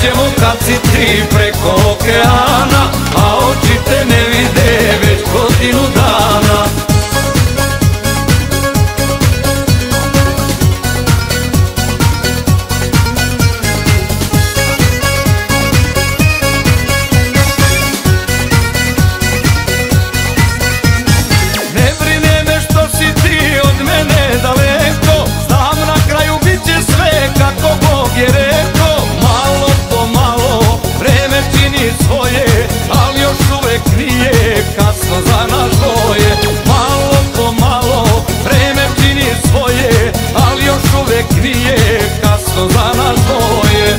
ćemo kad si ti preko okeana, a oči te ne vide već godinu dana. Ne brine me što si ti od mene daleko, znam na kraju bit će sve kako Bog je rekao. Malo po malo vreme čini svoje, ali još uvek nije kasno za nas dvoje. Malo po malo vreme čini svoje, ali još uvek nije kasno za nas dvoje.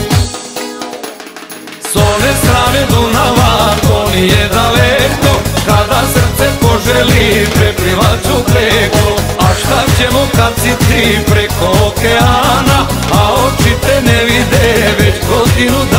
S one strane Dunava to nije daleko, kada srce poželi preplivaću preko. A šta ćemo kad si ti preko okeana, a oči te ne vide već godinu dana.